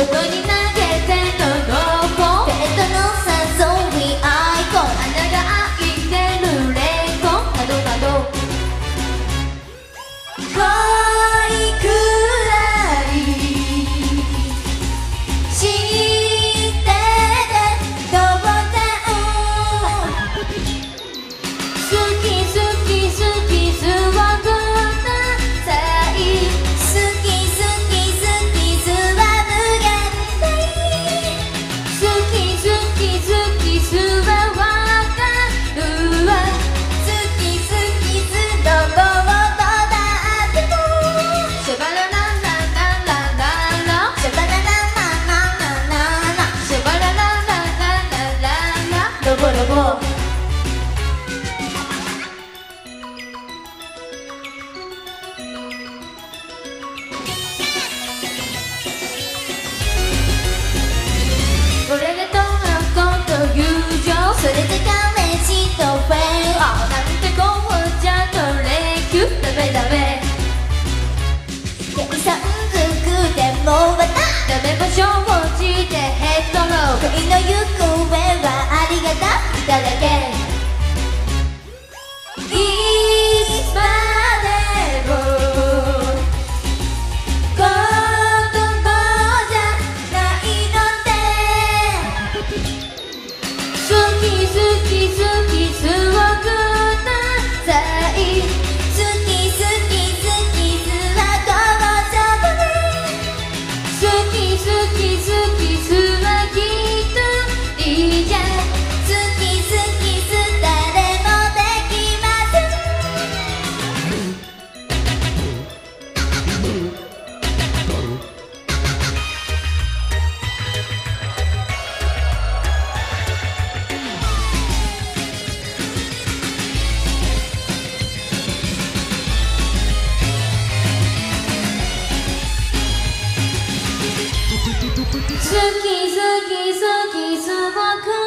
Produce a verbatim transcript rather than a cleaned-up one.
どこに投げてのどこデートの誘いアイコン穴が開いてるレイコンなどなど恋くらい知ってて当然好き好き好きすごくなさい好き好き好きすは無限大好き好き好きすはわかるわ好き好きすどこをどだってもシャバラララララララシャバラララララララシャバラララララララロボロボこれで友と友情それで彼氏とフェイあなんてこうじゃとレイキュダメダメ計算づくでもまたダメも承知でヘッドロー恋の行方はありがたいただけいつまでも子供じゃないの好き好き好きすごくなさい好き好き好きすはこうじゃない好き好き好きすはきっといいじゃん好き好きす誰もできません好き好き好きすごく